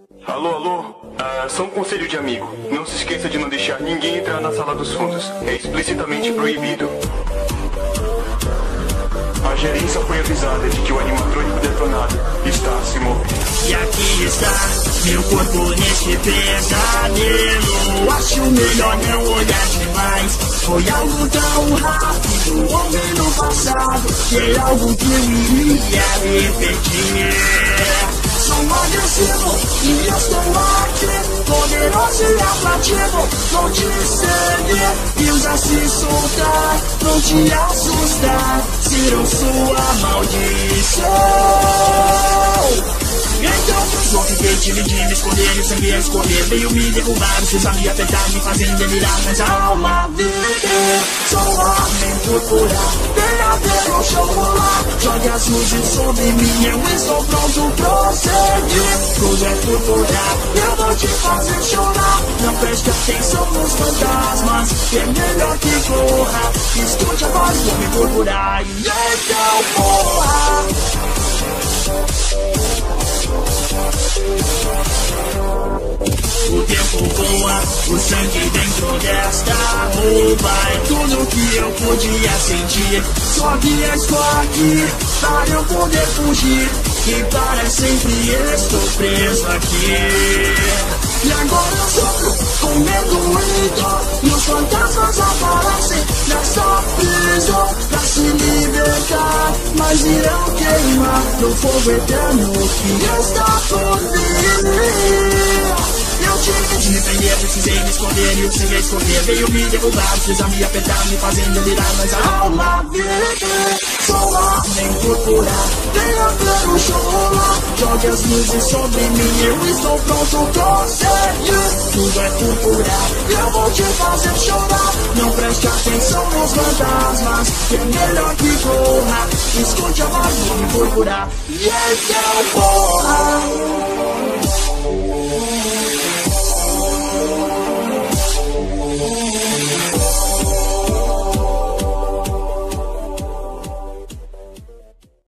Alô, alô? Só um conselho de amigo. Não se esqueça de não deixar ninguém entrar na sala dos fundos. É explicitamente proibido. A gerência foi avisada de que o animatrônico detonado está se movendo. E aqui está meu corpo neste pesadelo. Acho melhor não olhar demais. Foi algo tão rápido ontem no passado, que é algo que eu iria repetir. Sou agressivo e eu estou aqui, poderoso e atrativo. Vou te seguir e usar se soltar, vou te assustar, serão sua maldição. Então só fiquei tímido de me esconder, e sangue a escorrer. Veio me derrubar, precisa me apertar, me fazendo delirar. Mas a alma vive, sou homem púrpura. Venha ver o show rolar, jogue as luzes sobre mim. Eu estou pronto pra seguir. Tudo é púrpura, eu vou te fazer chorar. Não preste atenção nos fantasmas, que é melhor que corra. Escute a voz do homem púrpura e então porra. O tempo voa, o sangue dentro desta roupa é tudo que eu podia sentir. Só que estou aqui para eu poder fugir, e para sempre estou preso aqui. E agora eu sofro com medo e dor, e os fantasmas aparecem nessa prisão pra se libertar, mas irão queimar no fogo eterno que está por vir. Eu tive de me prender, precisei me esconder, e o sangue a escorrer veio me derrubar, precisa me apertar, me fazendo delirar, mas a alma vive. Sou homem púrpura, venha ver o show rolar, jogue as luzes sobre mim, eu estou pronto pra seguir. Tudo é púrpura, eu vou te fazer chorar. Não preste atenção nos fantasmas, que é melhor que corra. Escute a voz do homem púrpura, e então porra.